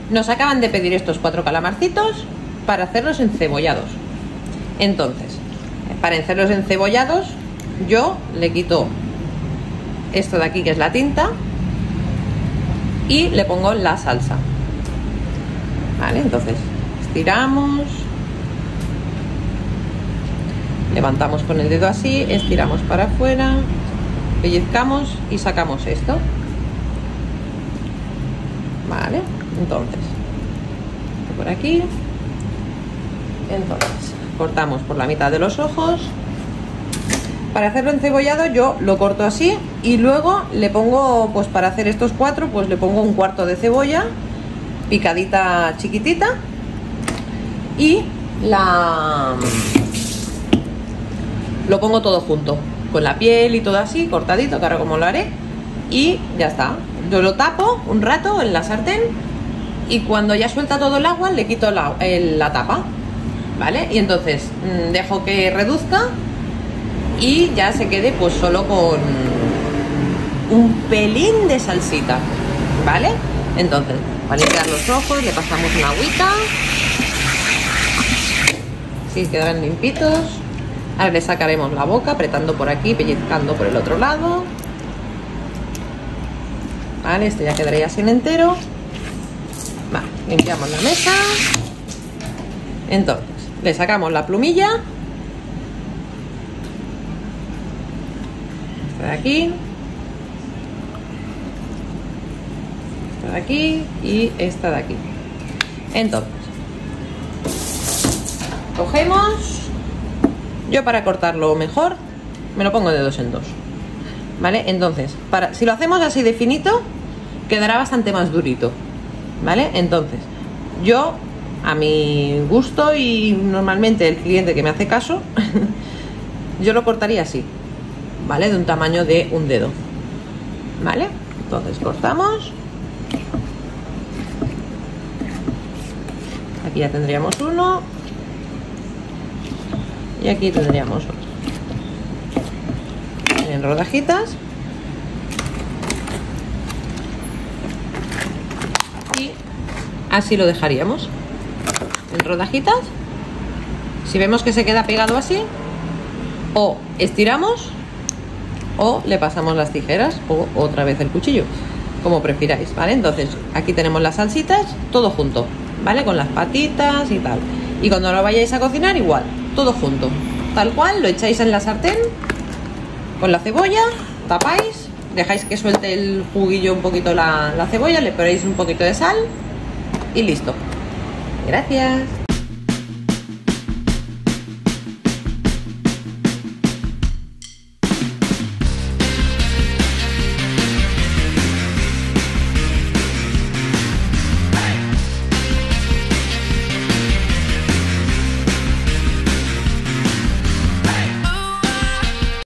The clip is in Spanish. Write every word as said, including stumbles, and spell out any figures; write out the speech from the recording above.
nos acaban de pedir estos cuatro calamarcitos para hacerlos encebollados. Entonces, para hacerlos encebollados, yo le quito esto de aquí, que es la tinta, y le pongo la salsa. Vale, entonces estiramos, levantamos con el dedo así, estiramos para afuera, pellizcamos y sacamos esto. Vale, entonces por aquí, entonces cortamos por la mitad de los ojos. Para hacerlo encebollado yo lo corto así y luego le pongo, pues para hacer estos cuatro, pues le pongo un cuarto de cebolla picadita chiquitita y la lo pongo todo junto con la piel y todo así cortadito, que ahora como lo haré, y ya está. Yo lo tapo un rato en la sartén y cuando ya suelta todo el agua le quito la, el, la tapa, ¿vale? Y entonces mmm, dejo que reduzca y ya se quede pues solo con un pelín de salsita, ¿vale? Entonces, para limpiar los ojos le pasamos una agüita, así quedarán limpitos. Ahora le sacaremos la boca apretando por aquí, pellizcando por el otro lado. Vale, este ya quedaría así en entero. Vale, limpiamos la mesa. Entonces, le sacamos la plumilla. Esta de aquí. Esta de aquí y esta de aquí. Entonces, cogemos. Yo para cortarlo mejor me lo pongo de dos en dos. ¿Vale? Entonces, para, si lo hacemos así de finito, quedará bastante más durito, ¿vale? Entonces, yo, a mi gusto y normalmente el cliente que me hace caso, yo lo cortaría así, ¿vale? De un tamaño de un dedo, ¿vale? Entonces, cortamos. Aquí ya tendríamos uno. Y aquí tendríamos otro. En rodajitas y así lo dejaríamos en rodajitas. Si vemos que se queda pegado así, o estiramos o le pasamos las tijeras o otra vez el cuchillo, como prefiráis, ¿vale? Entonces aquí tenemos las salsitas todo junto, ¿vale? Con las patitas y tal, y cuando lo vayáis a cocinar igual, todo junto, tal cual, lo echáis en la sartén con la cebolla, tapáis, dejáis que suelte el juguillo un poquito la, la cebolla, le ponéis un poquito de sal y listo. Gracias.